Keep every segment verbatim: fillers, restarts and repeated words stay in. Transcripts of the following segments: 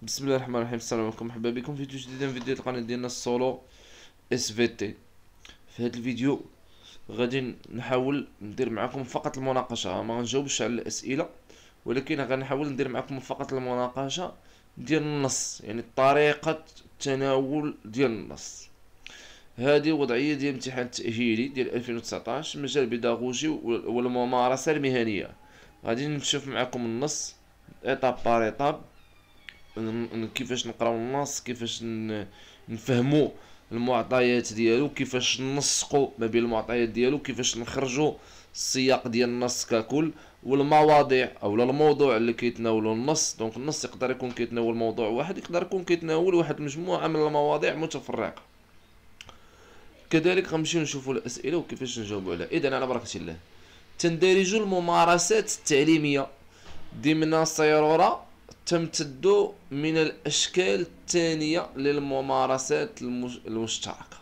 بسم الله الرحمن الرحيم. السلام عليكم، مرحبا بكم في فيديو جديد من فيديوهات القناه ديالنا السولو اس في تي. في هذا الفيديو غادي نحاول ندير معكم فقط المناقشه، ما غنجاوبش على الاسئله، ولكن غنحاول ندير معكم فقط المناقشه ديال النص، يعني طريقه التناول ديال النص. هذه وضعيه ديال الامتحان التاهيلي ديال ألفين وتسعطاش مجال البيداغوجي والممارسه المهنيه. غادي نشوف معكم النص ايطاب بار ايطاب، كيفاش نقراو النص، كيفاش نفهمو المعطيات ديالو، كيفاش ننسقو ما بين المعطيات ديالو، كيفاش نخرجو السياق ديال النص ككل، والمواضيع او الموضوع اللي كيتناولو النص. دونك النص يقدر يكون كيتناول موضوع واحد، يقدر يكون كيتناول واحد المجموعه من المواضيع متفرقه. كذلك غنمشيو نشوفو الاسئله وكيفاش نجاوبو عليها. اذا على بركه الله، تندرج الممارسات التعليميه ضمن صيرورة تمتد من الأشكال الثانية للممارسات المشتركة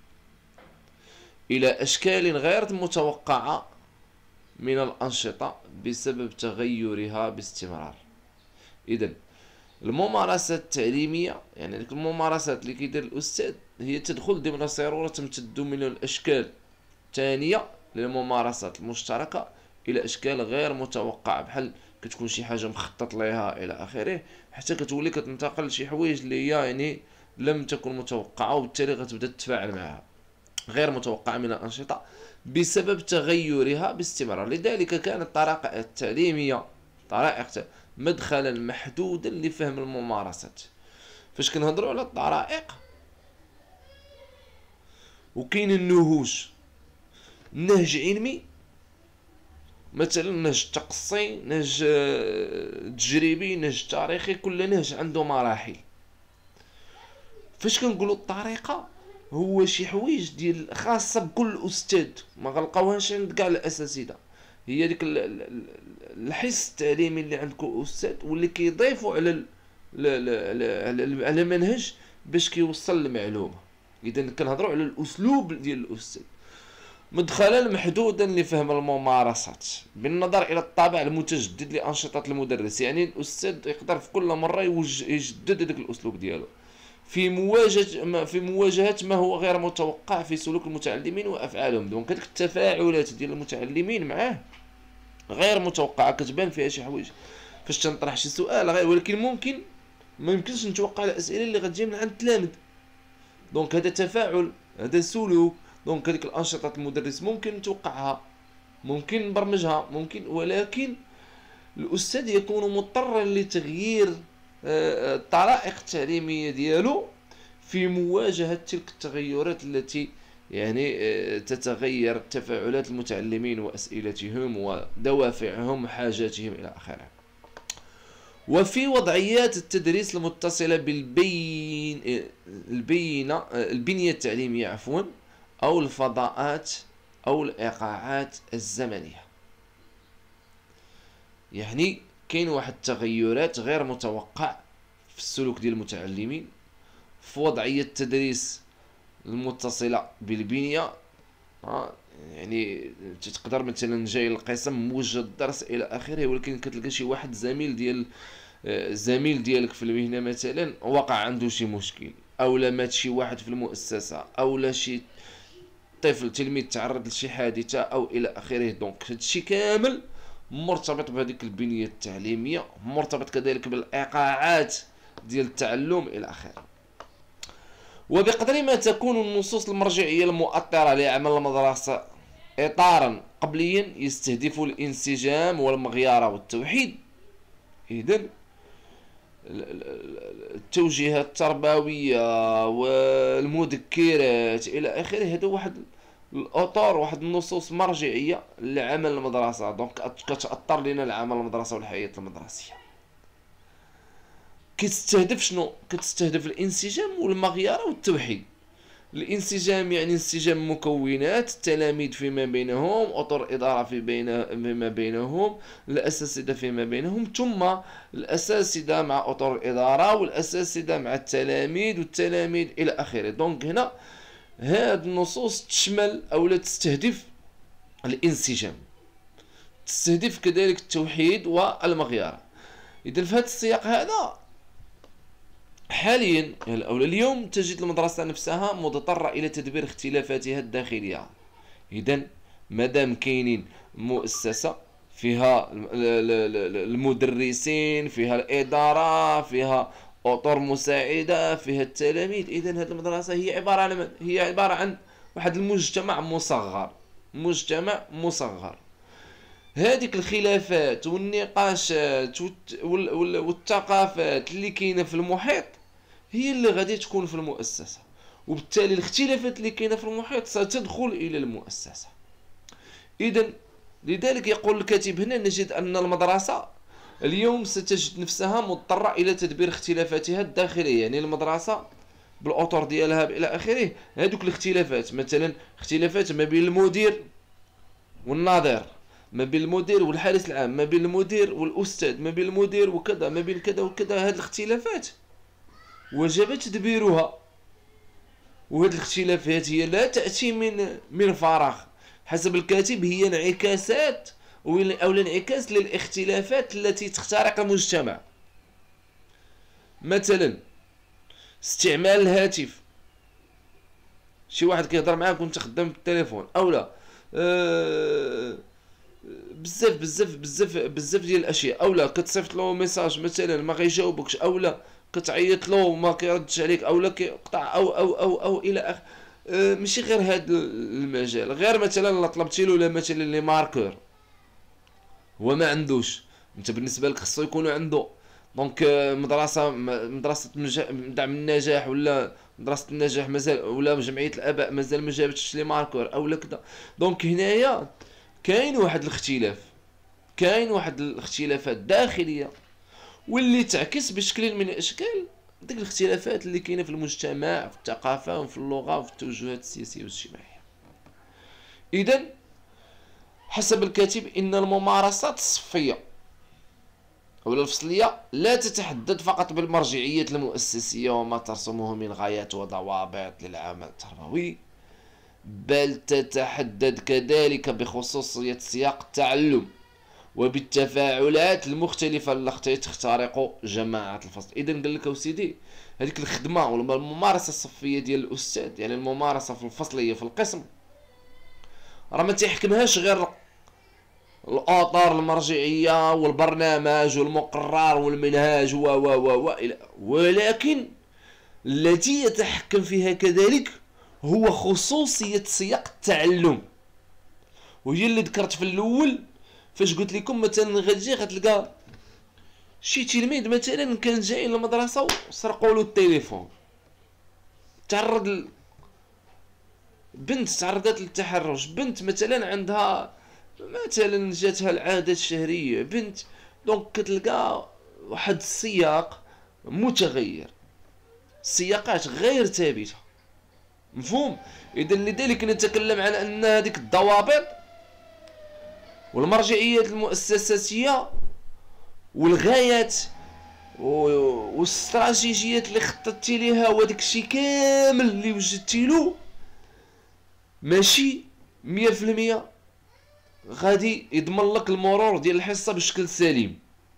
إلى أشكال غير متوقعة من الأنشطة بسبب تغيرها باستمرار. إذن الممارسات التعليمية، يعني ديك الممارسات اللي كيدير الأستاذ، هي تدخل ضمن صيرورة تمتد من الأشكال الثانية للممارسات المشتركة إلى أشكال غير متوقعة، بحال كتكون شي حاجه مخطط ليها الى اخره، حتى كتولي كتنتقل لشي حوايج اللي هي يعني لم تكن متوقعه، وبالتالي غتبدا تتفاعل معها. غير متوقعه من الانشطه بسبب تغيرها باستمرار. لذلك كانت الطرائق التعليميه طرائق مدخلا محدودا لفهم الممارسات. فاش كنهضروا على الطرائق وكاين النهوج، نهج علمي مثلا، نهج تقصي، نهج تجريبي، نهج تاريخي، كل نهج عنده مراحل. فاش كنقولوا الطريقه هو شي حوايج ديال خاصه بكل استاذ، ما غنلقاوهاش عند كاع الاساتذه. هي ديك الحس التعليمي اللي عند كل استاذ واللي كيضيفوا على على منهج باش كيوصل المعلومه. اذا كنهضروا على الاسلوب ديال الاستاذ، مدخلا محدودا لفهم الممارسات بالنظر الى الطابع المتجدد لانشطه المدرس. يعني الاستاذ يقدر في كل مره يجدد هذاك الاسلوب ديالو في مواجهه ما في مواجهه ما هو غير متوقع في سلوك المتعلمين وافعالهم. دونك هذيك التفاعلات ديال المتعلمين معاه غير متوقعه، كتبان فيها شي حوايج فاش تنطرح شي سؤال غير، ولكن ممكن ما يمكنش نتوقع الاسئله اللي غتجي من عند التلاميذ. دونك هذا تفاعل، هذا سلوك. دونك هذيك الانشطه المدرس ممكن نتوقعها، ممكن نبرمجها، ممكن، ولكن الاستاذ يكون مضطرا لتغيير الطرائق التعليميه ديالو في مواجهه تلك التغيرات التي يعني تتغير تفاعلات المتعلمين واسئلتهم ودوافعهم وحاجاتهم الى اخره. وفي وضعيات التدريس المتصله بالبين البينه البنيه التعليميه عفوا او الفضاءات او الايقاعات الزمنيه، يعني كاين واحد التغيرات غير متوقع في السلوك ديال المتعلمين في وضعيه التدريس المتصله بالبنيه. ها يعني تقدر مثلا جاي القسم موجه الدرس الى اخره، ولكن كتلقى شي واحد زميل ديال زميل ديالك في المهنه مثلا وقع عنده شي مشكل، او لا مات شي واحد في المؤسسه، او لا شي طفل تلميذ تعرض لشي حادثه او الى اخره. دونك هادشي كامل مرتبط بهذيك البنيه التعليميه، مرتبط كذلك بالايقاعات ديال التعلم الى اخره. وبقدر ما تكون النصوص المرجعيه المؤطره لعمل المدرسه اطارا قبليا يستهدف الانسجام والمغيره والتوحيد، اذن التوجيهات التربويه والمذكرات الى اخره، هذا واحد الاطار، واحد النصوص مرجعيه لعمل المدرسه. دونك كتاثر لنا العمل المدرسه والحياه المدرسيه. كتستهدف شنو؟ كتستهدف الانسجام والمغيره والتوحيد. الانسجام يعني انسجام مكونات التلاميذ فيما بينهم، اطر اداره في بين فيما بينهم، الاساتذه فيما بينهم، ثم الاساتذه مع اطر الاداره، والاساتذه مع التلاميذ، والتلاميذ الى اخره. دونك هنا هاد النصوص تشمل او لا تستهدف الانسجام، تستهدف كذلك التوحيد والمغيره. اذا في هذا السياق هذا حاليا او اليوم تجد المدرسة نفسها مضطرة الى تدبير اختلافاتها الداخلية. اذا مادام كاينين مؤسسة فيها المدرسين، فيها الإدارة، فيها أطر مساعدة، فيها التلاميذ، إذا هذه المدرسة هي عبارة عن من؟ هي عبارة عن واحد المجتمع مصغر، مجتمع مصغر. هذيك الخلافات والنقاشات والثقافات اللي كاينة في المحيط هي اللي غادي تكون في المؤسسة، وبالتالي الاختلافات اللي كاينة في المحيط ستدخل إلى المؤسسة. إذا لذلك يقول الكاتب هنا: نجد أن المدرسة اليوم ستجد نفسها مضطرة إلى تدبير اختلافاتها الداخلية. يعني المدرسة بالأطر ديالها إلى آخره، هذوك الاختلافات مثلا اختلافات ما بين المدير والناظر، ما بين المدير والحارس العام، ما بين المدير والأستاذ، ما بين المدير وكذا، ما بين كذا وكذا. هذه الاختلافات وجب تدبيرها، وهذه الاختلافات هي لا تأتي من من فراغ. حسب الكاتب هي انعكاسات او الانعكاس للاختلافات التي تخترق المجتمع. مثلا استعمال الهاتف، شي واحد كيهضر معاك وانت خدام بالتليفون، اولا أه بزاف بزاف بزاف بزاف ديال الاشياء، اولا كتصيفط له ميساج مثلا ما غيجاوبكش، اولا كتعيط له وما كيردش عليك، اولا كيقطع او او او او الى اخره. أه ماشي غير هذا المجال، غير مثلا لا طلبتي له مثلا لي ماركور هو ما عندوش، انت بالنسبه لك خصو يكون عنده. دونك مدرسه مدرسه دعم النجاح ولا مدرسه النجاح مازال، ولا جمعيه الاباء مازال ما جابتش لي ماركور اولا كذا. دونك هنايا كاين واحد الاختلاف، كاين واحد الاختلافات داخليه واللي تعكس بشكل من الاشكال ديك الاختلافات اللي كاينه في المجتمع، في الثقافه وفي اللغه وفي التوجهات السياسيه والاجتماعيه. اذا حسب الكاتب ان الممارسات الصفيه او الفصليه لا تتحدد فقط بالمرجعيه المؤسسيه وما ترسمه من غايات وضوابط للعمل التربوي، بل تتحدد كذلك بخصوصيه سياق التعلم وبالتفاعلات المختلفه التي تخترق جماعه الفصل. اذا قال لك وسيدي هذيك الخدمه ولا الممارسه الصفيه ديال الاستاذ، يعني الممارسه في الفصليه في القسم، راه ما تيحكمهاش غير الاطار المرجعيه والبرنامج والمقرر والمنهاج و و و ولكن التي يتحكم فيها كذلك هو خصوصيه سياق التعلم، وهي اللي ذكرت في الاول فاش قلت لكم مثلا غتجي غتلقى شي تلميذ مثلا كان جاي للمدرسه وسرقوا له التليفون، تعرض ل... بنت تعرضت للتحرش، بنت مثلا عندها مثلا جاتها العاده الشهريه، بنت دونك كتلقى واحد السياق متغير، سياقات غير ثابته، مفهوم؟ اذا لذلك نتكلم عن ان هذيك الضوابط والمرجعيات المؤسساتيه والغايات والاستراتيجيات اللي خططتي ليها وداك الشيء كامل اللي وجدتي له ماشي مية في المية غادي يضمن لك المرور ديال الحصه بشكل سليم،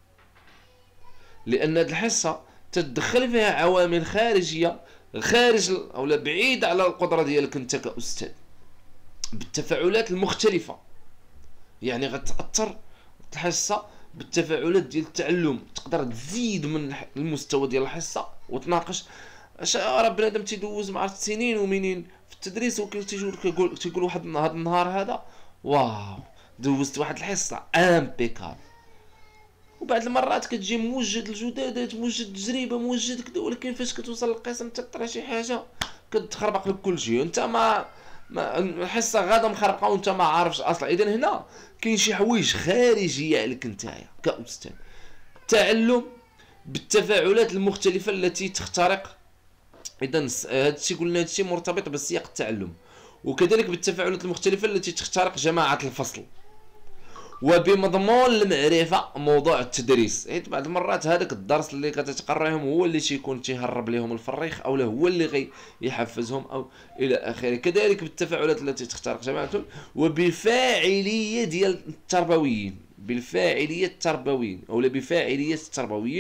لان هذه الحصه تتدخل فيها عوامل خارجيه خارج او لا بعيد على القدره ديالك انت كاستاذ بالتفاعلات المختلفه. يعني غتاثر الحصه بالتفاعلات ديال التعلم، تقدر تزيد من المستوى ديال الحصه وتناقش. اش راه بنادم تيدوز مع السنين ومنين في التدريس وكيقول تيقول تيقول واحد هذا النهار هذا واو دوزت واحد الحصه امبيكال، وبعد المرات كتجي موجد الجدادات، موجد التجربه، موجد كذا، ولكن فاش كتوصل للقسم تطرى شي حاجه كتخربق لك كل شيء، انت ما ما الحصه غادا مخربقه وانت ما عارفش اصلا. اذا هنا كاين شي حوايج خارجيه عليك نتايا كاستاذ، تعلم بالتفاعلات المختلفه التي تخترق. اذا هذا الشيء قلنا هذا الشيء مرتبط بسياق التعلم، وكذلك بالتفاعلات المختلفه التي تخترق جماعه الفصل، وبمضمون المعرفه موضوع التدريس. حيت بعض المرات هذاك الدرس اللي كتقريهم هو اللي تيكون تيهرب لهم الفريخ او هو اللي غيحفزهم او الى اخره. كذلك بالتفاعلات التي تخترق جماعتهم وبفاعليه ديال التربويين، بالفاعليه التربويين او بفاعليه التربويين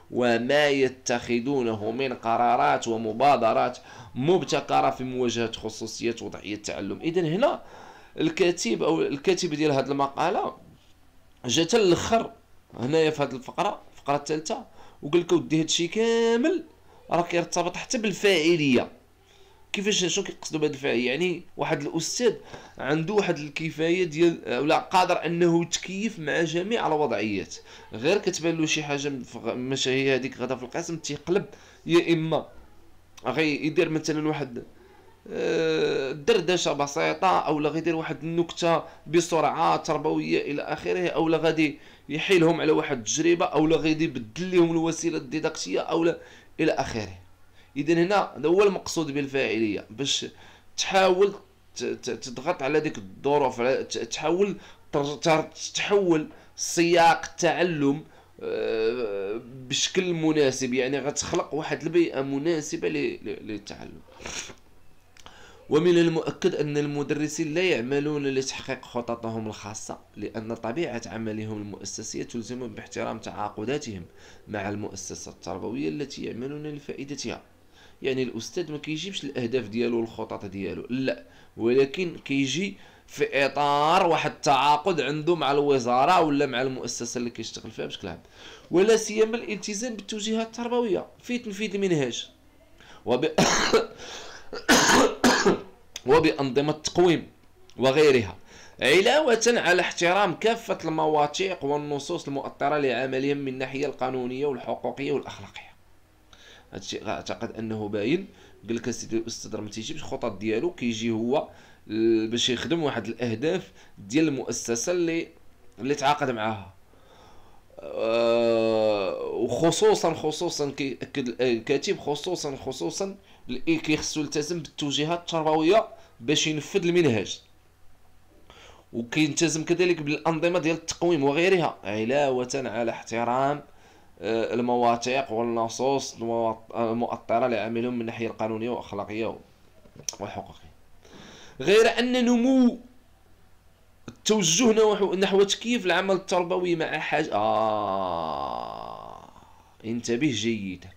وما يتخذونه من قرارات ومبادرات مبتكرة في مواجهة خصوصية وضعية التعلم. إذن هنا الكاتب أو الكاتب ديال هذه المقالة جات الاخر هنايا في هذه الفقرة الفقرة الثالثة وقال لك ودي هادشي كامل راه كيرتبط حتى بالفاعلية. كيفاش شنو كيقصدوا بهذه الفاعلية؟ يعني واحد الاستاذ عنده واحد الكفايه ديال ولا قادر انه يتكيف مع جميع الوضعيات، غير كتبان له شي حاجه ماشي هي هذيك غدا في القسم تيقلب، يا اما غيدير مثلا واحد دردشه بسيطه اولا غيدير واحد النكته بسرعه تربويه الى اخره، اولا غادي يحيلهم على واحد التجربه، اولا غادي يبدل لهم الوسيله الديداكتيه اولا الى اخره. اذا هنا هذا هو المقصود بالفاعليه، باش تحاول تضغط على ديك الظروف، تحاول تحول سياق التعلم بشكل مناسب، يعني غتخلق واحد البيئه مناسبه للتعلم. ومن المؤكد أن المدرسين لا يعملون لتحقيق خططهم الخاصة، لأن طبيعة عملهم المؤسسية تلزمهم باحترام تعاقداتهم مع المؤسسة التربوية التي يعملون لفائدتها. يعني الأستاذ ما كيجيبش الأهداف ديالو والخطط ديالو، لا، ولكن كيجي في إطار واحد التعاقد عنده مع الوزارة ولا مع المؤسسة اللي كيشتغل فيها بشكل عام، ولا سيما الالتزام بالتوجيهات التربوية في تنفيذ المنهاج وب... وبأنظمة التقويم وغيرها، علاوة على احترام كافة المواثيق والنصوص المؤطرة لعملهم من الناحية القانونية والحقوقية والأخلاقية. هادشي أعتقد أنه باين. قال لك السيد الأستاذ راه ما تيجيبش الخطط ديالو، كيجي هو باش يخدم واحد الأهداف ديال المؤسسة اللي اللي تعاقد معاها، وخصوصا خصوصا كيأكد الكاتب خصوصا خصوصا كيخصو يلتزم بالتوجيهات التربويه باش ينفذ المنهاج، وكيلتزم كذلك بالانظمه ديال التقويم وغيرها، علاوه على احترام المواثيق والنصوص المؤطره لعملهم من الناحيه القانونيه والاخلاقيه والحقوقيه. غير ان نمو التوجه نحو تكييف العمل التربوي مع حاجة آه انتبه جيدا،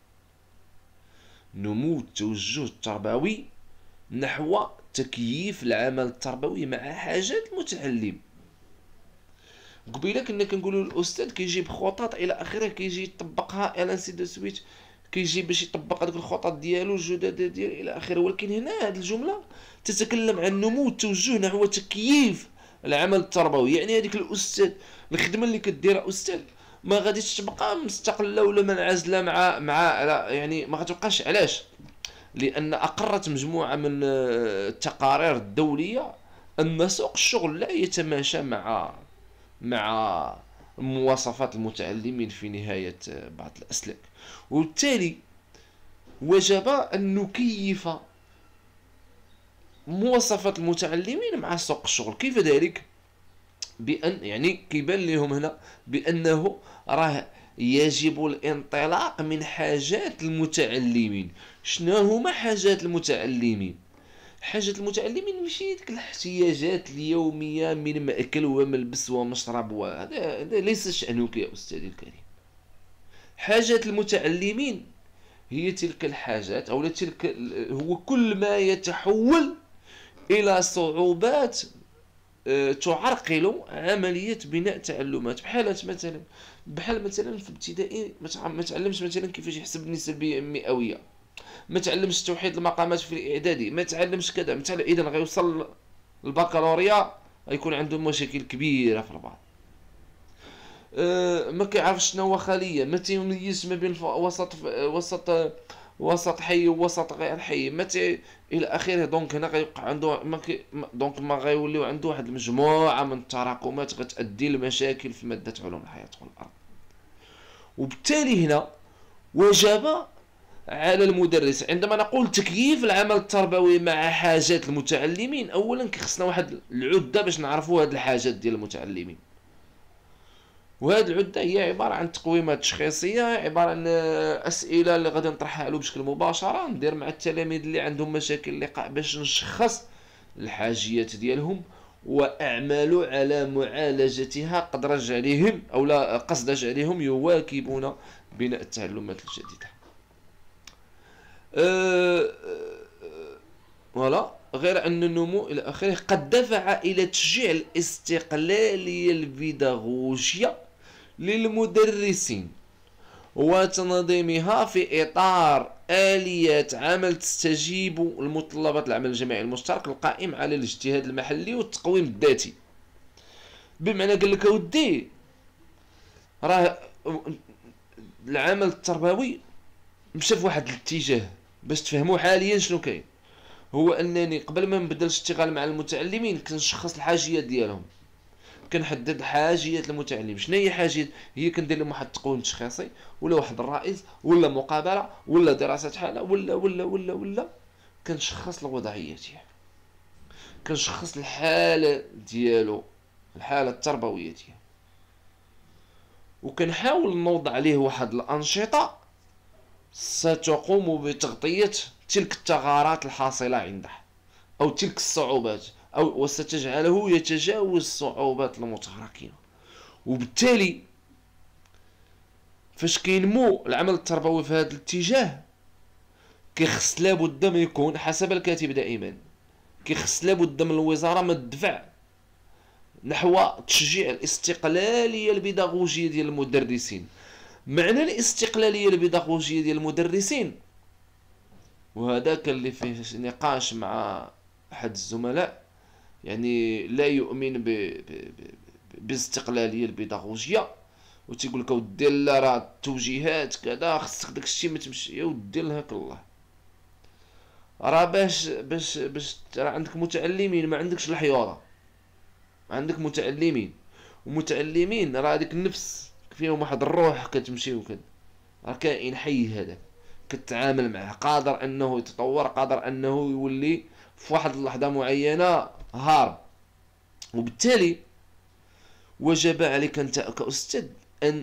نمو التوجه التربوي نحو تكييف العمل التربوي مع حاجات المتعلم. قبيله كنا كنقولوا الاستاذ كيجيب خطط الى اخره، كيجي يطبقها الى سي دو سويت، كيجي باش يطبق هذوك الخطط ديالو الجدد ديال الى اخره. ولكن هنا هذه الجمله تتكلم عن نمو التوجه نحو تكييف العمل التربوي، يعني هذيك الاستاذ الخدمه اللي كديرها استاذ ما غاديش تبقى مستقله ولا منعزله مع مع يعني ما غتبقاش. علاش؟ لان اقرت مجموعه من التقارير الدوليه ان سوق الشغل لا يتماشى مع مع مواصفات المتعلمين في نهايه بعض الاسلاك، وبالتالي وجب ان نكيف مواصفات المتعلمين مع سوق الشغل. كيف ذلك؟ بأن يعني كيبان لهم هنا بأنه راه يجب الانطلاق من حاجات المتعلمين. شنو هما حاجات المتعلمين؟ حاجات المتعلمين ماشي ديك الاحتياجات اليومية من مأكل وملبس ومشرب، وهذا هذا ليس شأنك يا أستاذي الكريم. حاجات المتعلمين هي تلك الحاجات أو تلك هو كل ما يتحول إلى صعوبات تعرقل عملية بناء تعلمات. بحال مثلا بحال مثلا في ابتدائي ما تعلمش مثلا كيفاش يحسب النسب المئوية، ما تعلمش توحيد المقامات في الاعدادي، ما تعلمش كذا مثلا، اذا غيوصل البكالوريا غيكون عنده مشاكل كبيره في البعض. أه ما كيعرفش شنو هو خليه، ما تيميزش ما بين وسط وسط وسط حي ووسط غير حي، ما الى اخره. دونك هنا غيوقع عنده ما كي دونك ما غيوليو عنده واحد المجموعه من التراكمات غتؤدي لمشاكل في ماده علوم الحياه والارض. وبالتالي هنا وجب على المدرس عندما نقول تكييف العمل التربوي مع حاجات المتعلمين، اولا كيخصنا واحد العده باش نعرفوا هاد الحاجات ديال المتعلمين، وهاد العده هي عباره عن تقويمات تشخيصيه، عباره عن اسئله اللي غادي نطرحها له بشكل مباشره، ندير مع التلاميذ اللي عندهم مشاكل اللقاء باش نشخص الحاجيات ديالهم واعمل على معالجتها قدر جعلهم او لا قصد جعلهم يواكبون بناء التعلمات الجديدة. أه فوالا. غير أن النمو إلى آخره قد دفع إلى تشجيع الاستقلالية البيداغوجية للمدرسين وتنظيمها في إطار آليات عمل تستجيب لمتطلبات العمل الجماعي المشترك القائم على الاجتهاد المحلي والتقويم الذاتي. بمعنى قال لك اودي راه العمل التربوي مشى في واحد الاتجاه باش تفهموا حاليا شنو كاين. هو انني قبل ما نبدا الاشتغال مع المتعلمين كنشخص الحاجيات ديالهم، كنحدد الحاجيات المتعلم. شنو هي حاجيات؟ هي كندير لهم واحد التقويم تشخيصي ولا واحد الرئيس ولا مقابله ولا دراسه حاله ولا ولا ولا ولا كنشخص الوضعيه ديالو، كنشخص الحاله ديالو، الحاله التربويه ديالو، وكنحاول نوضع عليه واحد الانشطه ستقوم بتغطيه تلك الثغرات الحاصله عنده او تلك الصعوبات، او وستجعله يتجاوز الصعوبات المتراكمه. وبالتالي فاش كينمو العمل التربوي في هذا الاتجاه كيخص لابد ما يكون حسب الكاتب دائما، كيخص لابد من الوزاره ما تدفع نحو تشجيع الاستقلاليه البيداغوجيه ديال المدرسين. معنى الاستقلاليه البيداغوجيه ديال المدرسين، وهذا كان اللي فيه نقاش مع احد الزملاء يعني لا يؤمن ب... ب... ب... بالاستقلاليه البيداغوجيه، وتيقول لك اودي لا راه التوجيهات كذا خصك داكشي ما تمشي. يا ودي لهاك الله، راه باش باش باش راه عندك متعلمين ما عندكش الحيوره، عندك متعلمين ومتعلمين راه هذيك النفس فيهم واحد الروح كتمشي وكذا، راه كائن حي هذا كتعامل معه، قادر انه يتطور، قادر انه يولي في واحد اللحظه معينه هارب. وبالتالي وجب عليك انت كاستاذ ان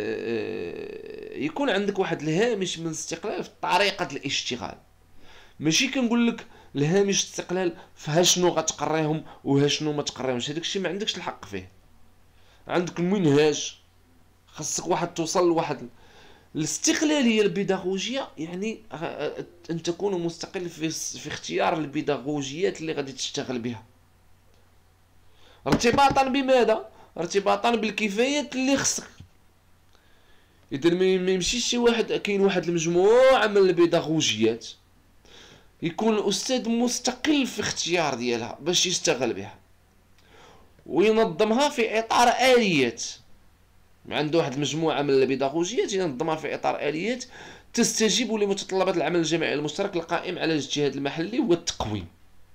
يكون عندك واحد الهامش من الاستقلال في طريقه الاشتغال. ماشي كنقول لك الهامش الاستقلال فها شنو غتقريهم وها شنو ما تقريهمش، هذاك الشيء ما عندكش الحق فيه. عندك المنهاج، خاصك واحد توصل لواحد الاستقلاليه البيداغوجيه، يعني ان تكون مستقل في في اختيار البيداغوجيات اللي غادي تشتغل بها، ارتباطا بماذا؟ ارتباطا بالكفايات اللي خصك. اذا ما يمشيش شي واحد، كاين واحد المجموعه من البيداغوجيات يكون الاستاذ مستقل في اختيار ديالها باش يشتغل بها وينظمها في اطار اليات. عنده واحد المجموعه من البيداغوجيات ينظمها في اطار اليات تستجيب لمتطلبات العمل الجماعي المشترك القائم على الاجتهاد المحلي والتقويم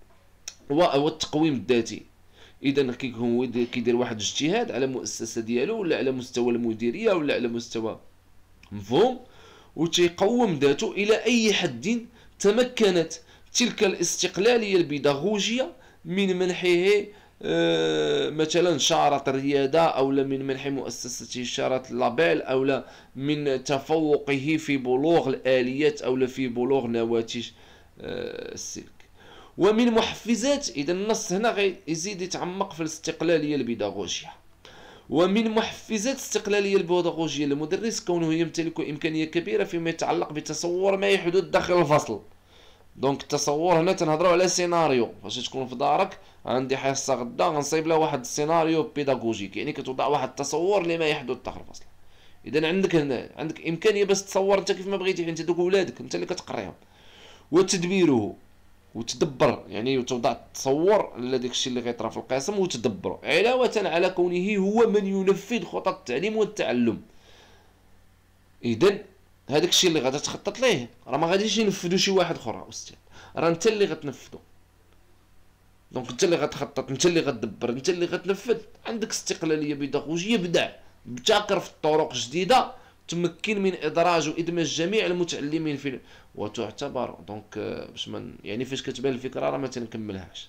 والتقويم الذاتي. اذا كيكون كيدير واحد الاجتهاد على المؤسسه ديالو ولا على مستوى المديريه ولا على مستوى مفهوم، وتيقوم ذاته الى اي حد تمكنت تلك الاستقلاليه البيداغوجيه من منحه آه مثلا شارة الريادة، أو من منح مؤسسته شارة اللابيل، أو من تفوقه في بلوغ الآليات أو في بلوغ نواتج آه السلك. ومن محفزات، إذا النص هنا غيزيد يتعمق في الاستقلالية البيداغوجية. ومن محفزات الاستقلالية البيداغوجية للمدرس كونه يمتلك إمكانية كبيرة فيما يتعلق بتصور ما يحدث داخل الفصل. دونك التصور هنا تنهضروا على سيناريو، فاش تكون في دارك عندي حصه غدا غنصايب لها واحد السيناريو بيداغوجيك، يعني كتوضع واحد التصور لما يحدث داخل الفصل. اذا عندك هنا عندك امكانيه باش تصور انت كيف ما بغيتي، انت دوك ولادك انت اللي كتقريهم، وتدبيره وتدبر، يعني وتوضع التصور لديك الشيء اللي غيطرا في القسم وتدبره، علاوه على كونه هو من ينفذ خطط التعليم والتعلم. اذا هذاك الشيء اللي غادي تخطط ليه راه ما غاديش ينفذو شي واحد اخر استاذ، راه انت اللي غتنفذو. دونك انت اللي غتخطط، انت اللي غتدبر، انت اللي غتنفذ. عندك استقلاليه بيداغوجيه، بدع ابتكر في الطرق جديده تمكن من ادراج وادماج جميع المتعلمين في، وتعتبر دونك باش من يعني فاش كتبان الفكره راه ما تنكملهاش.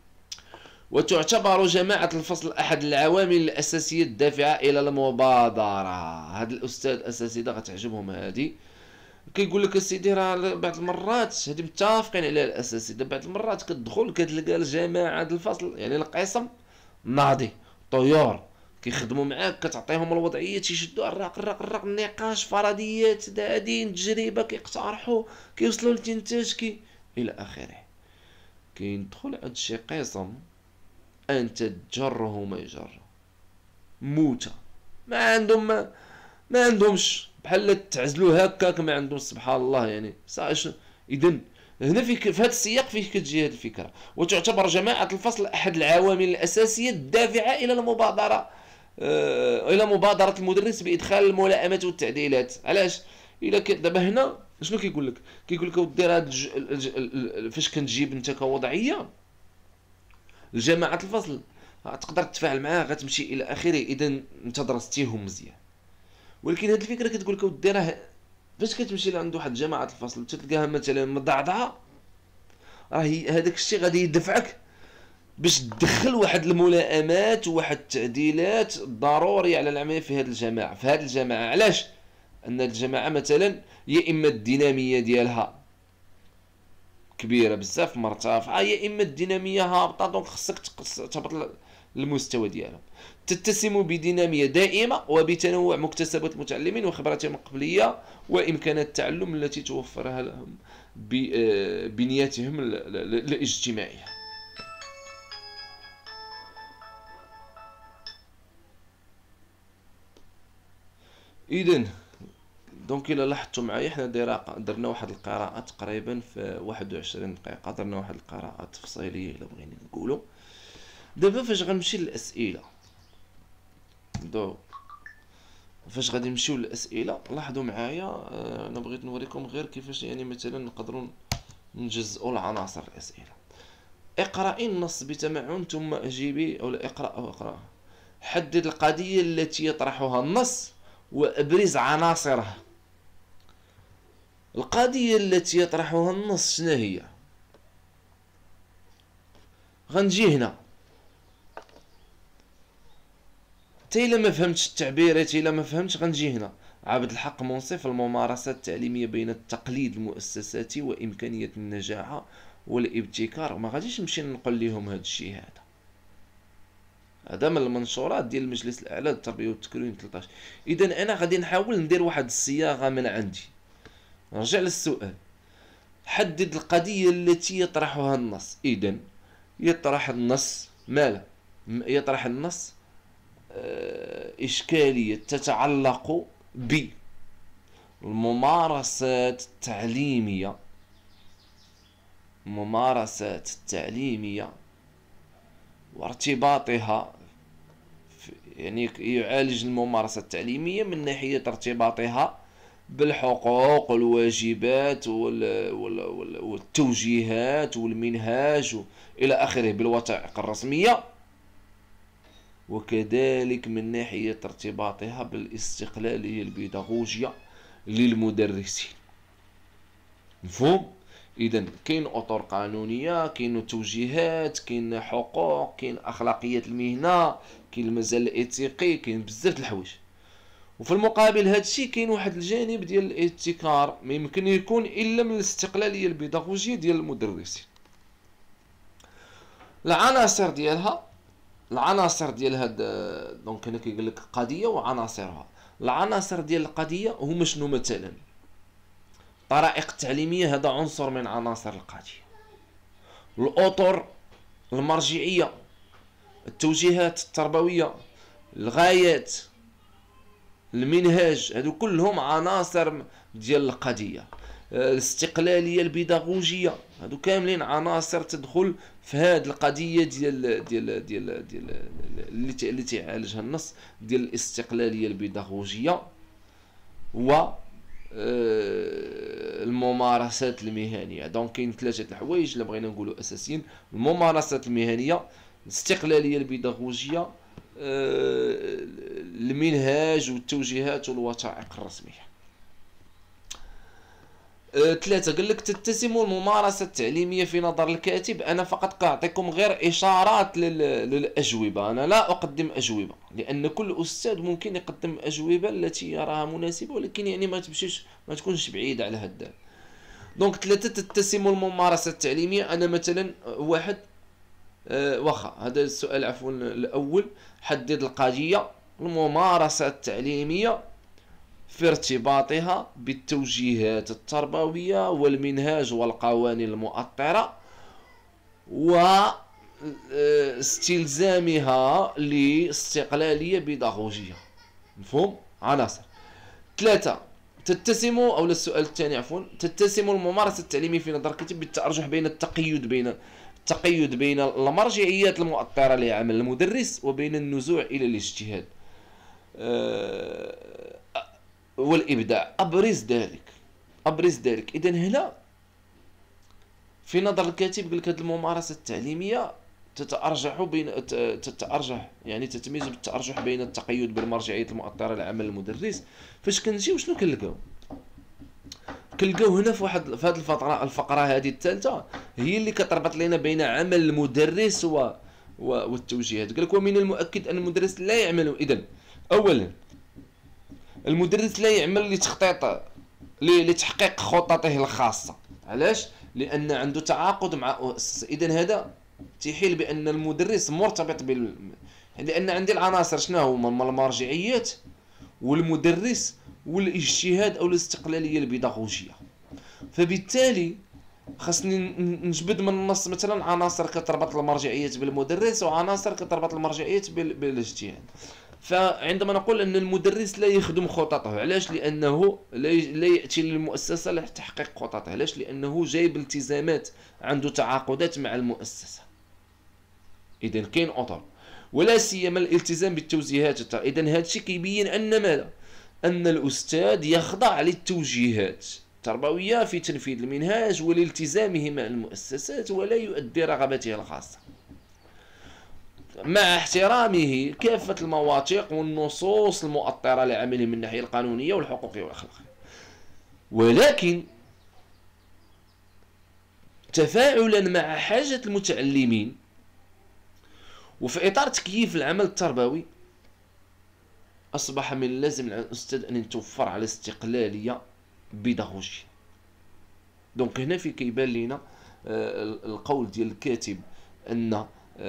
وتعتبر جماعة الفصل أحد العوامل الأساسية الدافعة إلى المبادرة. هاد الأستاذ الأساتذة غتعجبهم هادي، كيقول لك اسيدي راه بعض المرات هادي متفقين عليها الأساتذة، بعض المرات كتدخل كتلقى الجماعة الفصل يعني القسم ناضي طيور كيخدموا معاك، كتعطيهم الوضعيه تيشدوا الراق الراق الراق، النقاش، فرضيات، دادين، تجربه، كيقترحوا، كيوصلوا للتنتاج، كي الى اخره. كيدخل هادشي قسم انت تجره ما يجر موته، ما عندهم ما, ما عندهمش، بحال تعزلوا هكاك، ما عندهم سبحان الله يعني صاش. اذا هنا في في هذا السياق فيه كتجي هذه الفكره، وتعتبر جماعه الفصل احد العوامل الاساسيه الدافعه الى المبادره آه الى مبادره المدرس بادخال الملائمات والتعديلات. علاش؟ الا دابا هنا شنو كيقول لك؟ كيقول لك اودي راه الج... الج... ال... فاش كتجيب انت كوضعيه لجماعه الفصل تقدر تتفاعل معاه، غتمشي الى اخره، اذا انت درستيهم مزيان. ولكن هذه الفكره كتقول لك اودي راه فاش كتمشي لعند واحد جماعه الفصل تلقاها مثلا مضعضعه، راه هذاك الشيء غادي يدفعك باش تدخل واحد الملائمات وواحد التعديلات ضروري على العمليه في هذه الجماعه في هذه الجماعه. علاش؟ ان الجماعه مثلا يا اما الديناميه ديالها كبيره بزاف مرتفعه، يا اما الديناميه هابطه، دونك خصك تهبط المستوى ديالهم. تتسم بديناميه دائمه وبتنوع مكتسبات المتعلمين وخبراتهم القبليه وامكانات التعلم التي توفرها لهم بنياتهم الاجتماعيه. اذا دونك الا لاحظتوا معايا حنا درنا واحد القراءه تقريبا في واحد وعشرين دقيقه، درنا واحد القراءه تفصيليه الا بغينا نقولوا. دابا فاش غنمشي للاسئله، دو فاش غادي نمشيو للاسئله لاحظوا معايا. آه انا بغيت نوريكم غير كيفاش يعني مثلا نقدروا نجزئوا العناصر الاسئله. اقرأي النص بتمعن ثم اجيبي، او اقرأ او اقرأ. حدد القضيه التي يطرحها النص وابرز عناصرها. القضيه التي يطرحها النص شنو هي؟ غنجي هنا حتى الا ما فهمتش التعبيرات، الا ما فهمتش غنجي هنا. عبد الحق منصف: الممارسات التعليميه بين التقليد المؤسساتي وامكانيه النجاعه والابتكار. ما غاديش نمشي نقول لهم هذا الشيء، هذا هذا من المنشورات ديال المجلس الاعلى للتربيه والتكوين ثلاثة عشر. اذا انا غادي نحاول ندير واحد الصياغه من عندي. نرجع للسؤال: حدد القضيه التي يطرحها النص. اذا يطرح النص مالا؟ يطرح النص إشكالية تتعلق بالممارسات التعليمية الممارسات التعليمية وارتباطها، يعني يعالج الممارسة التعليمية من ناحية ارتباطها بالحقوق والواجبات والتوجيهات والمنهاج إلى آخره بالوثائق الرسمية، وكذلك من ناحية ارتباطها بالاستقلالية البيداغوجية للمدرسين. مفهوم؟ إذن كاين أطر قانونية، كاين توجيهات، كاين حقوق، كاين أخلاقيات المهنة، كاين المجال الإيثيقي، كاين بزاف د الحوايج. وفي المقابل هذا الشيء كاين واحد الجانب ديال الابتكار ما يمكن يكون إلا من الاستقلالية البيداغوجية ديال المدرسين. العناصر ديالها العناصر ديال هاد دونك هنا كيقول لك قضيه وعناصرها. العناصر ديال القضيه هما شنو؟ مثلا الطرائق التعليميه، هذا عنصر من عناصر القضيه. الاطر المرجعيه، التوجيهات التربويه، الغايات، المنهاج، هادو كلهم عناصر ديال القضيه. الاستقلاليه البيداغوجيه، هادو كاملين عناصر تدخل في هذه القضيه ديال ديال ديال ديال اللي اللي تعالجها النص ديال الاستقلاليه البيداغوجيه و الممارسات المهنيه. دونك كاين ثلاثه الحوايج اللي بغينا نقولوا اساسيين: الممارسات المهنيه، الاستقلاليه البيداغوجيه، المنهاج والتوجيهات والوثائق الرسميه. ثلاثة قال لك تتسم الممارسة التعليمية في نظر الكاتب. أنا فقط كأعطيكم غير إشارات للأجوبة، أنا لا أقدم أجوبة، لأن كل أستاذ ممكن يقدم أجوبة التي يراها مناسبة، ولكن يعني ما تمشيش ما تكونش بعيدة على هذا. دونك ثلاثة تتسم الممارسة التعليمية. أنا مثلا واحد أه واخا هذا السؤال عفوا الأول. حدد القضية الممارسة التعليمية في ارتباطها بالتوجيهات التربوية والمنهاج والقوانين المؤطرة واستلزامها لاستقلالية بيداغوجية. مفهوم؟ عناصر ثلاثة. تتسم أو السؤال الثاني عفوا، تتسم الممارسة التعليمية في نظر الكاتب بالتأرجح بين التقيد بين التقيد بين المرجعيات المؤطرة لعمل المدرس وبين النزوع إلى الاجتهاد أه والإبداع. أبرز ذلك أبرز ذلك إذن هنا في نظر الكاتب قال لك هذه الممارسة التعليمية تتأرجح بين تتأرجح يعني تتميز بالتأرجح بين التقيد بالمرجعية المؤطرة لعمل المدرس. فاش كنجيو شنو كنلقاو؟ كنلقاو هنا في واحد في هذه الفترة الفقرة هذه الثالثة هي اللي كتربط لنا بين عمل المدرس و, و... والتوجيهات. قال لك ومن المؤكد أن المدرس لا يعمل. إذن أولا المدرس لا يعمل لتخطيط لتحقيق خططه الخاصة. علاش؟ لأن عنده تعاقد مع مؤسسة. إذن هذا تيحيل بأن المدرس مرتبط بال لأن عندي العناصر شنو هما؟ المرجعيات والمدرس والاجتهاد أو الاستقلالية البيداغوجية. فبالتالي خاصني نجبد من النص مثلا عناصر كتربط المرجعيات بالمدرس وعناصر كتربط المرجعيات بالاجتهاد. فعندما نقول أن المدرس لا يخدم خططه، علاش؟ لأنه لا يأتي للمؤسسة لتحقيق خططه. علاش؟ لأنه جايب التزامات، عنده تعاقدات مع المؤسسة. إذن كاين أطر ولا سيما الالتزام بالتوجيهات. إذن هذا الشيء كيبين أن ماذا؟ أن الأستاذ يخضع للتوجيهات التربوية في تنفيذ المنهاج والالتزامه مع المؤسسات ولا يؤدي رغبته الخاصة مع احترامه كافة المواثيق والنصوص المؤطرة لعمله من الناحية القانونية والحقوقية والأخلاقية. ولكن تفاعلا مع حاجة المتعلمين وفي إطار تكييف العمل التربوي أصبح من اللازم على الأستاذ أن يتوفر على استقلالية بيداغوجية. دونك هنا في كيبان لنا القول ديال الكاتب أن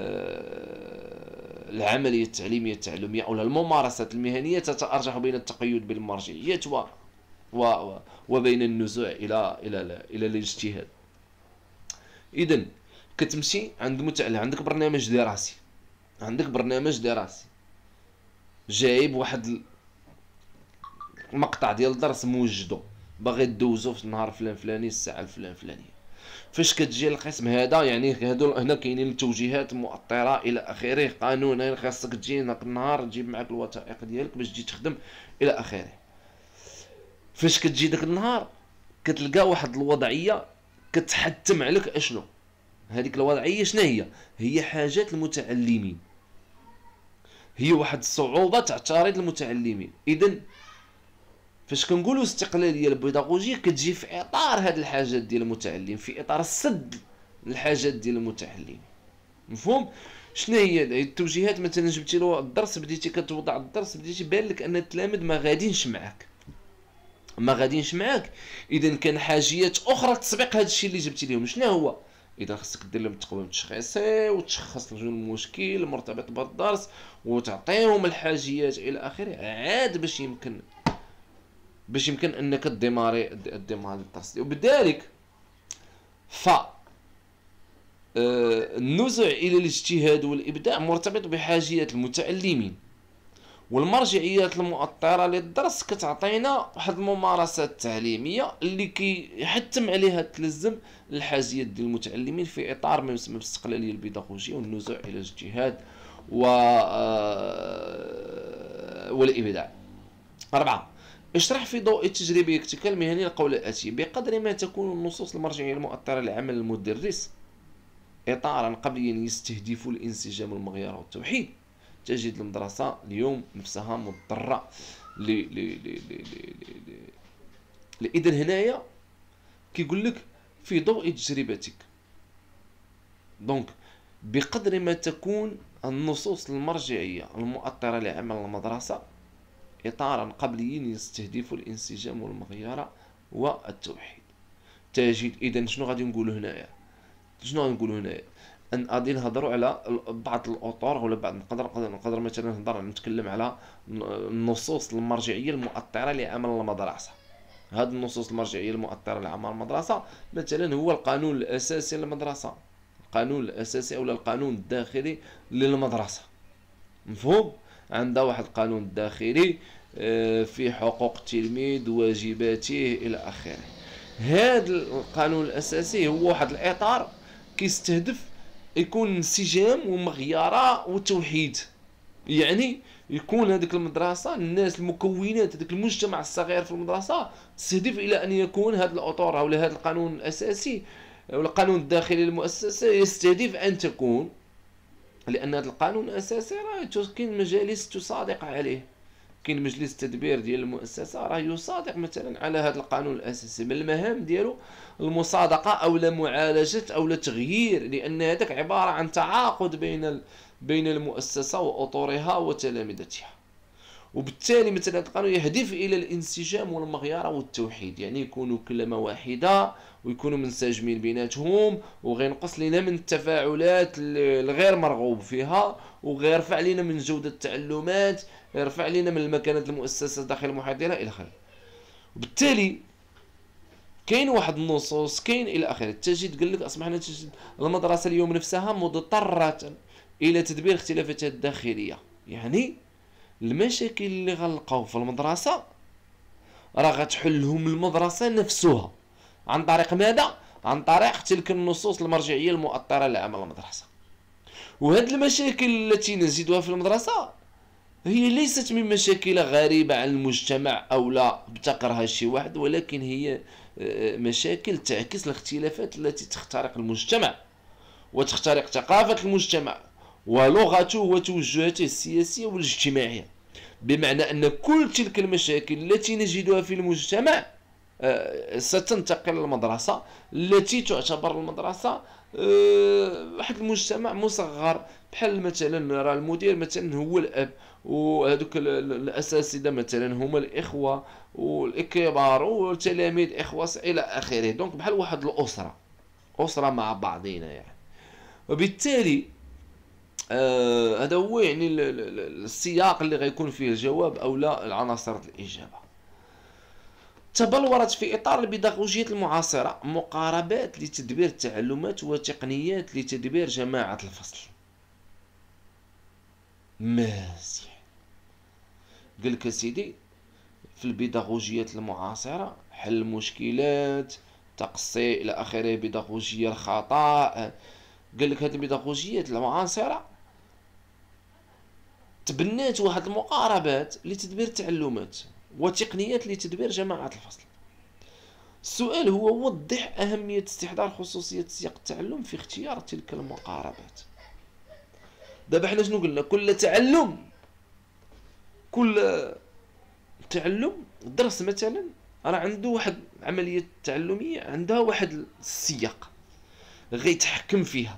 العملية التعليمية التعلمية أو الممارسات المهنية تتأرجح بين التقيد بالمرجعيات و... و... وبين النزوع إلى إلى إلى الاجتهاد. إذن كتمشي عند متعلم، عندك برنامج دراسي عندك برنامج دراسي جايب واحد المقطع ديال الدرس موجدو باغي دوزو في النهار فلان فلاني الساعة الفلان فلانية. فاش كتجي القسم هذا يعني هادو هنا كاينين التوجيهات مؤطرة الى اخره، قانون خاصك تجي هناك النهار تجيب معك الوثائق ديالك باش تجي تخدم الى اخره. فاش كتجي داك النهار كتلقى واحد الوضعية كتحتم عليك اشنو هذيك الوضعية. شنو هي؟ هي حاجات المتعلمين، هي واحد الصعوبة تعترض المتعلمين. اذن فاش كنقولوا استقلاليه البيداغوجيه كتجي في اطار هاد الحاجات ديال المتعلم، في اطار السد الحاجات ديال المتعلم. مفهوم؟ شنو هي التوجيهات؟ مثلا جبتي له الدرس بديتي كتوضع الدرس بديتي بان لك ان التلاميذ ما غادينش معاك ما غادينش معاك اذا كان حاجيات اخرى تسبق هذا الشيء اللي جبتي لهم. شنو هو؟ اذا خصك دير لهم التقويم التشخيصي وتشخص لهم المشكل المرتبط بالدرس وتعطيهم الحاجيات الى اخره عاد باش يمكن باش يمكن انك ديماري ديماري الدرس. وبذلك ف النزوع الى الاجتهاد والابداع مرتبط بحاجيات المتعلمين، والمرجعيات المؤطره للدرس كتعطينا واحد الممارسات التعليميه اللي كيحتم عليها تلزم الحاجيات ديال المتعلمين في اطار ما يسمى بالاستقلاليه البيداغوجيه والنزوع الى الاجتهاد و والابداع. أربعة. اشرح في ضوء تجربتك المهنية القول الآتي: بقدر ما تكون النصوص المرجعية المؤطرة لعمل المدرس إطارا قبليا يستهدف الانسجام والمغيرة والتوحيد، تجد المدرسة اليوم نفسها مضطرة ل ل ل ل ل ل إذن هنايا كيقول لك في ضوء تجربتك. دونك بقدر ما تكون النصوص المرجعية المؤطرة لعمل المدرسة إطارا قبليا يستهدف الانسجام والمغيرة والتوحيد، تجد. إذن شنو غادي نقول هنايا؟ شنو غادي نقول هنايا؟ ان غادي نهضروا على بعض الاطر ولا بعض نقدر نقدر مثلا نهضر نتكلم على النصوص المرجعيه المؤطره لعمل المدرسه. هذه النصوص المرجعيه المؤطره لعمل المدرسه مثلا هو القانون الاساسي للمدرسه، القانون الاساسي او القانون الداخلي للمدرسه، مفهوم؟ عندها واحد القانون الداخلي في حقوق التلميذ واجباته الى اخره. هذا القانون الاساسي هو واحد الاطار كيستهدف يكون انسجام ومغيره وتوحيد، يعني يكون هذيك المدرسه الناس المكونات هذاك المجتمع الصغير في المدرسه تستهدف الى ان يكون هذا الاطر او هذا القانون الاساسي او القانون الداخلي للمؤسسه يستهدف ان تكون، لان هذا القانون الاساسي راه كاين مجالس تصادق عليه، كاين مجلس التدبير ديال المؤسسه راه يصادق مثلا على هذا القانون الاساسي، من المهام ديالو المصادقه او لا معالجه او لا تغيير، لان هذاك عباره عن تعاقد بين بين المؤسسه واطرها وتلامذتها. وبالتالي مثلا هذا القانون يهدف الى الانسجام والمغيره والتوحيد، يعني يكونوا كلمه واحده ويكونوا منسجمين بيناتهم، وغينقص لنا من التفاعلات الغير مرغوب فيها، وغيرفع لنا من جوده التعلمات، يرفع لنا من المكانه المؤسسه داخل المحيط ديالها الى اخره. وبالتالي كاين واحد النصوص كاين الى اخره تجد قال لك اصبحنا تجد المدرسه اليوم نفسها مضطره الى تدبير اختلافاتها الداخليه، يعني المشاكل اللي غنلقاو في المدرسه راه غتحلهم المدرسه نفسها عن طريق ماذا؟ عن طريق تلك النصوص المرجعيه المؤطره لعمل المدرسه. وهذه المشاكل التي نجدها في المدرسه هي ليست من مشاكل غريبه عن المجتمع او لا ابتكرها شي واحد، ولكن هي مشاكل تعكس الاختلافات التي تخترق المجتمع وتخترق ثقافه المجتمع ولغته وتوجهاته السياسيه والاجتماعيه، بمعنى ان كل تلك المشاكل التي نجدها في المجتمع ستنتقل للمدرسه، التي تعتبر المدرسه واحد المجتمع مصغر، بحال مثلا راه المدير مثلا هو الاب، وهذوك الاساتذه مثلا هما الاخوه والكبار والتلاميذ اخوه الى اخره، دونك بحال واحد الاسره اسره مع بعضينا يعني. وبالتالي آه هذا هو يعني السياق اللي غيكون فيه الجواب او لا العناصر الاجابه. تبلورت في اطار البيداغوجيه المعاصره مقاربات لتدبير التعلمات وتقنيات لتدبير جماعه الفصل. مزيان، قال لك سيدي في البيداغوجيات المعاصره حل المشكلات، تقصي الى اخره، بيداغوجيه الخطا. قال لك هذه البيداغوجيات المعاصره تبنات واحد المقاربات لتدبير التعلمات وتقنيات لتدبير جماعة الفصل. السؤال هو وضح أهمية استحضار خصوصية سياق التعلم في اختيار تلك المقاربات. دابا حنا شنو قلنا؟ كل تعلم كل تعلم درس مثلا راه عنده واحد عملية تعلمية عندها واحد السياق غيتحكم فيها.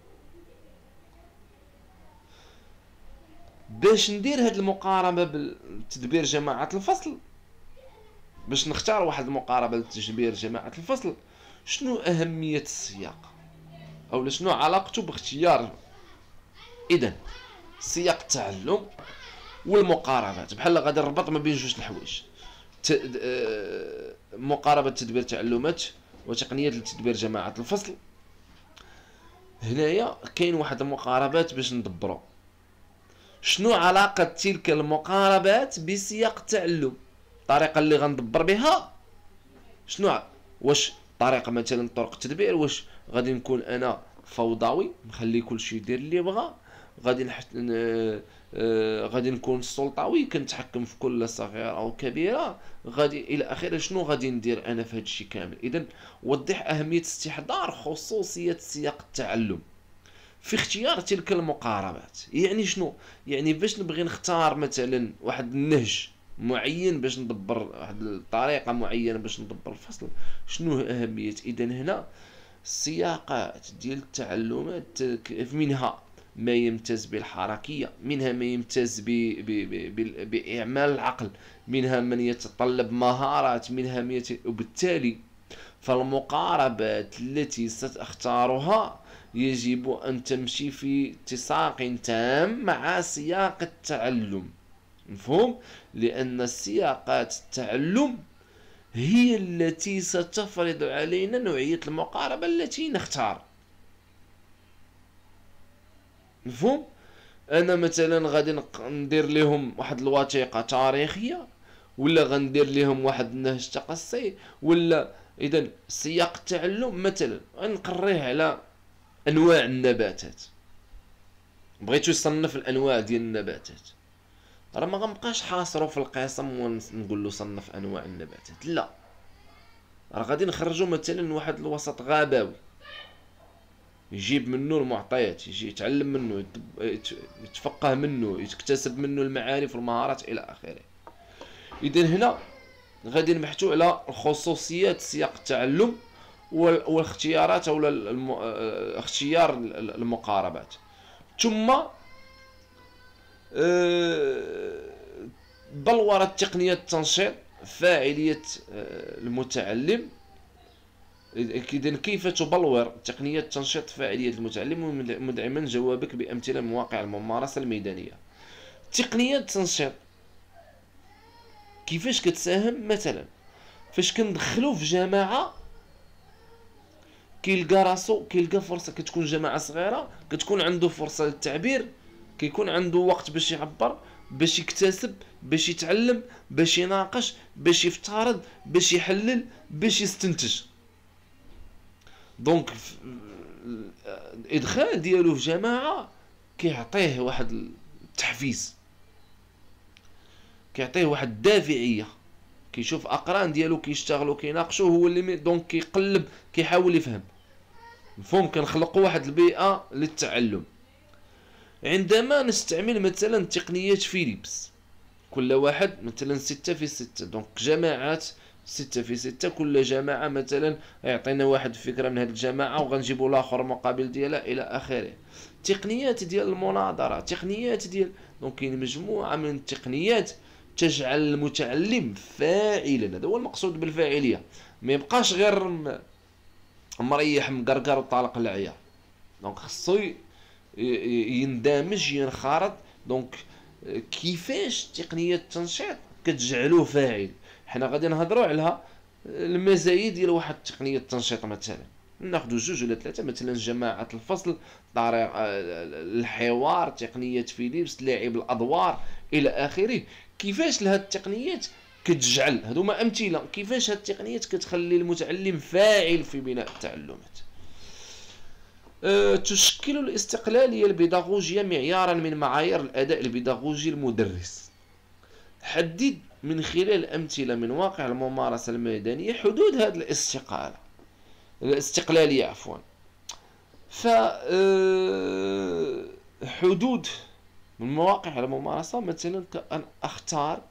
باش ندير هاد المقاربه بتدبير جماعه الفصل، باش نختار واحد المقاربه لتدبير جماعه الفصل، شنو اهميه السياق او شنو علاقته باختيار؟ اذا سياق التعلم والمقاربات بحال غادي نربط ما بين جوج الحوايج، مقاربه تدبير تعلمات وتقنيات لتدبير جماعه الفصل. هنايا كاين واحد المقاربات باش ندبروا شنو علاقة تلك المقاربات بسياق التعلم، الطريقة اللي غندبر بها شنو، واش طريقة مثلا طرق التدبير، واش غادي نكون انا فوضوي نخلي كلشي يدير اللي بغا، غادي نحت... آه... غادي نكون سلطوي كنتحكم في كل صغيرة او كبيرة، غادي الى اخره، شنو غادي ندير انا في هذا الشيء كامل؟ اذا وضح اهمية استحضار خصوصية سياق التعلم في اختيار تلك المقاربات. يعني شنو؟ يعني باش نبغي نختار مثلا واحد النهج معين باش ندبر واحد الطريقه معينه باش ندبر الفصل، شنو اهميه؟ اذا هنا السياقات ديال التعلمات منها ما يمتاز بالحركيه، منها ما يمتاز ب باعمال العقل، منها من يتطلب مهارات، منها ما يت... وبالتالي فالمقاربات التي ستختارها يجب أن تمشي في اتساق تام مع سياق التعلم. مفهوم؟ لأن سياقات التعلم هي التي ستفرض علينا نوعية المقاربة التي نختار. مفهوم؟ أنا مثلا غادي ندير لهم واحد الوثيقة تاريخية، ولا غندير لهم واحد النهج تقصي، ولا إذا سياق التعلم مثلا غنقريه على أنواع النباتات. بغيتو يصنف الأنواع ديال النباتات، راه ما غنبقاش حاصرو في القسم ونقول له صنف انواع النباتات، لا، راه غادي نخرجوا مثلا واحد الوسط غابوي يجيب منه المعطيات، يجي يتعلم منه، يتفقه منه، يكتسب منه المعارف والمهارات الى اخره. اذا هنا غادي نبحثوا على خصوصيات سياق التعلم والاختيارات او اختيار المقاربات. ثم بلورة تقنية تنشيط فاعلية المتعلم. إذن كيف تبلور تقنية تنشيط فاعلية المتعلم مدعما جوابك بأمثلة من واقع الممارسة الميدانية. تقنية التنشيط كيفاش كتساهم؟ مثلا فاش كندخلو في جماعة كيلقى راسو كيلقى فرصة، كتكون جماعة صغيرة كتكون عنده فرصة للتعبير، كيكون عنده وقت باش يعبر، باش يكتسب، باش يتعلم، باش يناقش، باش يفترض، باش يحلل، باش يستنتج. دونك الادخال ديالو في جماعه كيعطيه واحد التحفيز، كيعطيه واحد الدافعيه، كيشوف اقران ديالو كيشتغلوا كيناقشوا، هو اللي دونك كيقلب كيحاول يفهم. مفهوم؟ كنخلقوا واحد البيئه للتعلم. عندما نستعمل مثلا تقنيات فيليبس، كل واحد مثلا ستة في ستة، دونك جماعات ستة في ستة، كل جماعة مثلا يعطينا واحد فكرة من هذه الجماعة وغنجيبوا الآخر مقابل ديالها إلى آخره. تقنيات ديال المناظرة، تقنيات ديال دونك كاين مجموعة من التقنيات تجعل المتعلم فاعلا. هذا هو المقصود بالفاعلية، ما يبقاش غير مريح مقرقر وطالق العيا. دونك خصو يندمج ينخرط. دونك كيفاش تقنية التنشيط كتجعلوه فاعل؟ حنا غادي نهضروا على المزايا ديال واحد تقنية التنشيط. مثلا ناخذ جوج ولا ثلاثه، مثلا جماعة الفصل، طريقة الحوار، تقنية فيليبس، لعب الادوار الى اخره. كيفاش لهاد التقنيات كتجعل، هادو ما امثله كيفاش هاد التقنيات كتخلي المتعلم فاعل في بناء التعلمات. أه تشكل الاستقلالية البيداغوجية معيارا من معايير الأداء البيداغوجي المدرس. حدد من خلال أمثلة من واقع الممارسة الميدانية حدود هذه الاستقالة الاستقلالية عفوا. ف حدود من مواقع الممارسة مثلا كأن أختار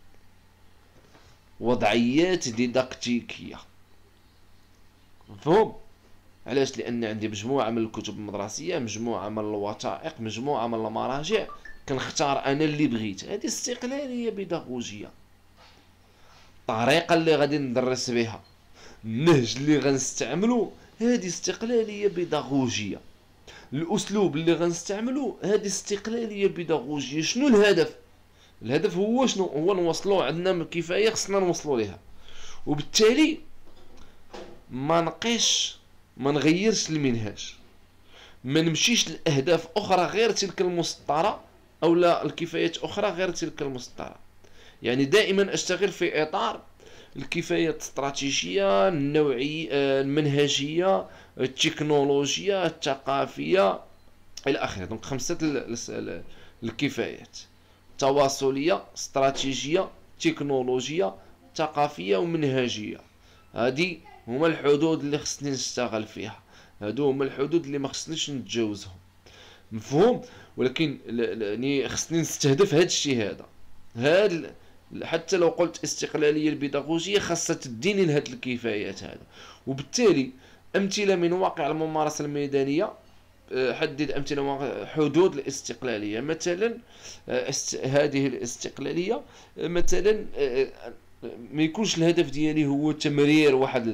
وضعيات ديداكتيكية. مفهوم؟ علاش؟ لان عندي مجموعه من الكتب المدرسيه، مجموعه من الوثائق، مجموعه من المراجع، كنختار انا اللي بغيت. هذه استقلاليه بيداغوجيه. الطريقه اللي غادي ندرس بها، النهج اللي غنستعملو، هذه استقلاليه بيداغوجيه. الاسلوب اللي غنستعملو، هذه استقلاليه بيداغوجيه. شنو الهدف؟ الهدف هو شنو؟ هو نوصلوا عندنا كفايه خصنا نوصلوا ليها، وبالتالي ما نقيش ما نغيرش المنهاج، ما نمشيش لاهداف اخرى غير تلك المسطره، او لا الكفايات اخرى غير تلك المسطره. يعني دائما اشتغل في اطار الكفايات الاستراتيجيه، النوعيه، المنهجيه، التكنولوجيه، الثقافيه الى اخره. دونك خمسه الكفايات: تواصليه، استراتيجيه، تكنولوجيه، ثقافيه، ومنهجيه. هذه هما الحدود اللي خصني نشتغل فيها، هادو هما الحدود اللي ما خصنيش نتجاوزهم. مفهوم؟ ولكن يعني خصني نستهدف هذا الشيء هذا. هاد حتى لو قلت استقلاليه البيداغوجيه خاصها تديني لهاد الكفايات هذا. وبالتالي امثله من واقع الممارسه الميدانيه، حدد امثله حدود الاستقلاليه. مثلا هذه الاستقلاليه مثلا ما يكونش الهدف ديالي هو تمرير واحد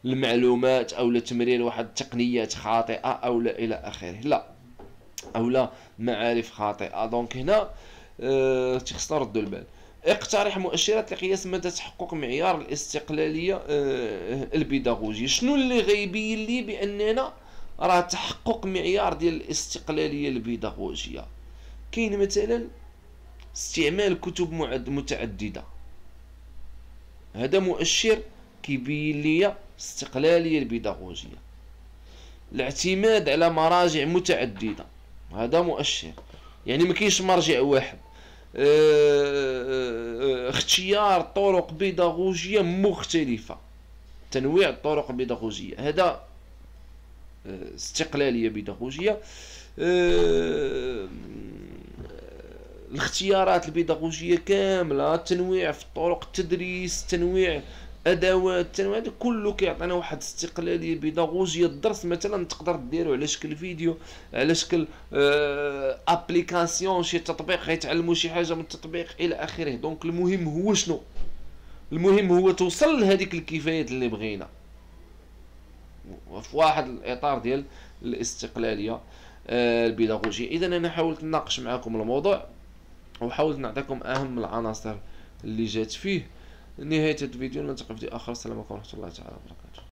المعلومات او لتمرير واحد التقنيات خاطئه او لا الى اخره، لا، او لا معارف خاطئه. دونك هنا أه خصنا نردوا البال. اقترح مؤشرات لقياس مدى تحقق معيار الاستقلاليه أه البيداغوجيه. شنو اللي غيبين لي باننا راه تحقق معيار ديال الاستقلاليه البيداغوجيه؟ كاين مثلا استعمال كتب متعدده، هذا مؤشر كيبين لي استقلاليه البيداغوجيه. الاعتماد على مراجع متعدده، هذا مؤشر، يعني ما كاينش مرجع واحد. اه اختيار طرق بيداغوجيه مختلفه، تنويع الطرق البيداغوجيه، هذا استقلاليه بيداغوجيه. اه الاختيارات البيداغوجيه كامله، تنويع في طرق التدريس، تنويع ادوات، التنويع هذا كله كيعطينا واحد استقلاليه بيداغوجيه. الدرس مثلا تقدر ديرو على شكل فيديو، على شكل آه ابليكاسيون، شي تطبيق غيتعلموا شي حاجه من التطبيق الى اخره. دونك المهم هو شنو؟ المهم هو توصل لهذيك الكفايات اللي بغينا في واحد الاطار ديال الاستقلاليه آه البيداغوجيه. اذا انا حاولت نناقش معكم الموضوع وحاولت نعطيكم اهم العناصر اللي جات فيه. نهايه الفيديو، نلتقي في فيديو اخر. السلام عليكم ورحمه الله تعالى وبركاته.